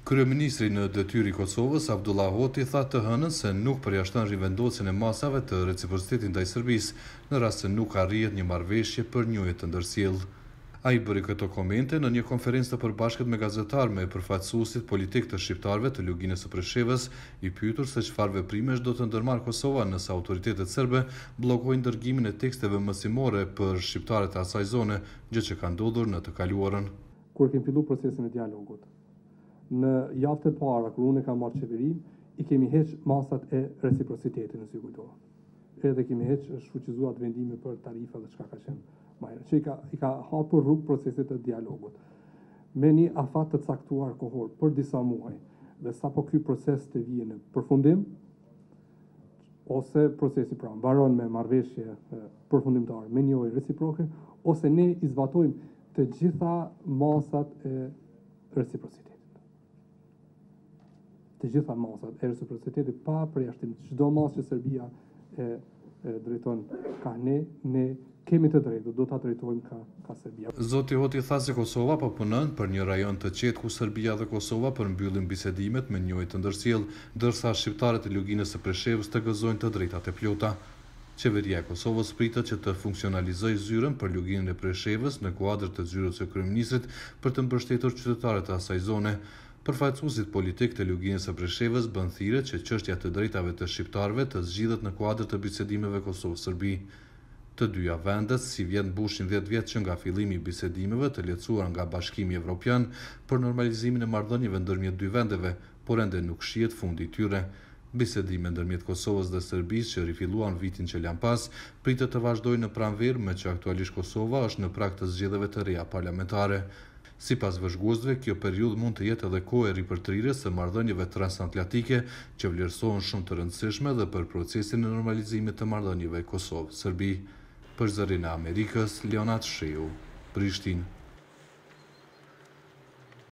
Kryeministri në detyrë i Kosovës, Abdullah Hoti, tha të hënën se nuk përjashton rivendosjen e masave të reciprocitetit ndaj Serbisë në rast se nuk arrihet një marrëveshje për njëjtë të ndërsjellë. Ai bëri këto komente në një konferencë të përbashkët me gazetarë me përfaqësuesit politik të shqiptarëve të luginës së Preshevës, i pyetur se çfarë veprimesh do të ndërmarrë Kosova nëse autoritetet serbe bllokojnë dërgimin e teksteve mësimore për shqiptarët e asaj zone, gjë që ka ndodhur në të kaluarën. Kur kemi filluar procesin e dialogut, në javët e para, kur unë kam marrë qeverinë, i kemi heq masat e reciprocitetit në si kujtohet. Edhe kemi heq shfuqizuar vendime për tarifa dhe çka ka qenë më herët, që i ka hapur rrugë procesit të dialogut. Me një afat të caktuar kohor për disa muaj, dhe sapo ky proces të vijë në përfundim, ose procesi pra mbaron me marrëveshje përfundimtare me njëri reciproke, ose ne i zbatojmë të gjitha masat e reciprocitetit. Të gjitha masat e reciprocitetit pa përjashtim. Çdo masë që Serbia e drejton ka ne kemi të drejtë, do ta drejtojmë ka Serbia. Zoti Hoti tha se Kosova po punon për një rajon të qetë ku Serbia dhe Kosova përmbyllin bisedimet me njëjtë të ndërsjellë, ndërsa shqiptarët e luginës së Preshevës të gëzojnë të drejtat e plota. Qeveria e Kosovës pritet që të funksionalizojë zyrën për luginën e Preshevës në kuadër të zyrës së kryeministrit për të mbështetur qytetarët e asaj zone. Përfaqësuesit politik të luginës së Preshevës bën thirrje që çështja e të drejtave të shqiptarëve të zgjidhet në kuadër të bisedimeve Kosovë-Serbi. Të dyja vendet si vjet mbushin 10 vjet që nga fillimi i bisedimeve të lehtësuar nga Bashkimi Evropian për normalizimin e marrëdhënieve ndërmjet dy vendeve, por ende nuk shihet fundi i tyre. Bisedime ndërmjet Kosovës dhe Serbisë që rifilluan vitin që lan pas, pritet të vazhdojnë në pranverë, me që aktualisht Kosova është në prag të zgjedhjeve të reja parlamentare. Sipas vëzhguesve, kjo periudhë mund të jetë edhe kohë e ripërtrirjes së marrëdhënieve transatlantike që vlerësohen shumë të rëndësishme dhe për procesin e normalizimit të marrëdhënieve Kosovë-Serbi. Për Zërin e Amerikës, Leonard Sheu, Prishtinë.